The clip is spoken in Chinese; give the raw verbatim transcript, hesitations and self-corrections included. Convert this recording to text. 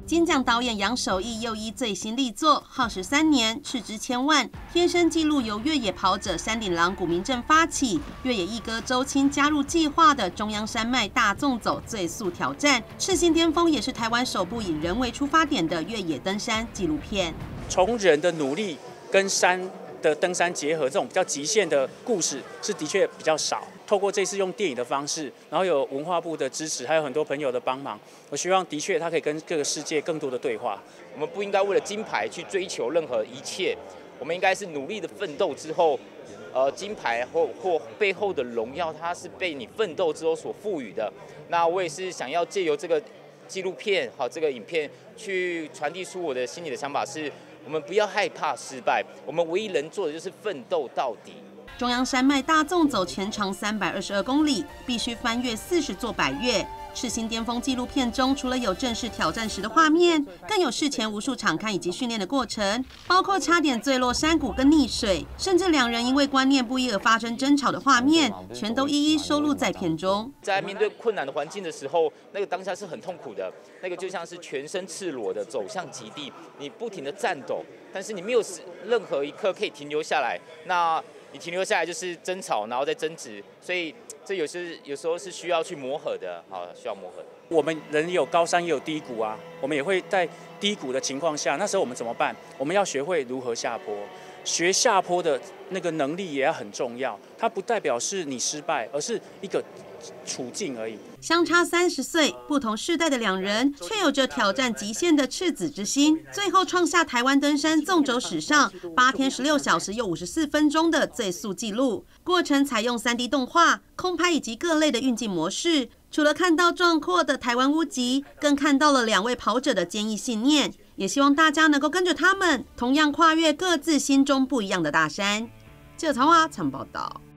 金奖导演杨守义又依最新力作，耗时三年，斥资千万，天生纪录由越野跑者山顶狼古明镇发起，越野一哥周青加入计划的中央山脉大纵走最速挑战，赤心巅峰也是台湾首部以人为出发点的越野登山纪录片。 从人的努力跟山的登山结合，这种比较极限的故事是的确比较少。透过这次用电影的方式，然后有文化部的支持，还有很多朋友的帮忙，我希望的确它可以跟各个世界更多的对话。 我们不应该为了金牌去追求任何一切，我们应该是努力的奋斗之后，呃，金牌或或背后的荣耀，它是被你奋斗之后所赋予的。那我也是想要借由这个纪录片，好这个影片，去传递出我的心里的想法是。我们不要害怕失败，我们唯一能做的就是奋斗到底。 中央山脉大纵走全长三百二十二公里，必须翻越四十座百岳。赤心巅峰纪录片中，除了有正式挑战时的画面，更有事前无数场勘以及训练的过程，包括差点坠落山谷跟溺水，甚至两人因为观念不一而发生争吵的画面，全都一一收录在片中。 在面对困难的环境的时候，那个当下是很痛苦的，那个就像是全身赤裸的走向极地，你不停的颤抖，但是你没有任何一刻可以停留下来。那你停留下来就是争吵，然后再争执，所以这有时有时候是需要去磨合的，好，需要磨合。 我们人有高山也有低谷啊，我们也会在低谷的情况下，那时候我们怎么办？我们要学会如何下坡，学下坡的那个能力也要很重要。它不代表是你失败，而是一个处境而已。 相差三十岁，不同世代的两人，却有着挑战极限的赤子之心，最后创下台湾登山纵轴史上八天十六小时又五十四分钟的最速纪录。过程采用 三 D 动画、空拍以及各类的运镜模式。除了看到壮阔的台湾屋脊，更看到了两位跑者的坚毅信念，也希望大家能够跟着他们，同样跨越各自心中不一样的大山。记者曹华采访报道。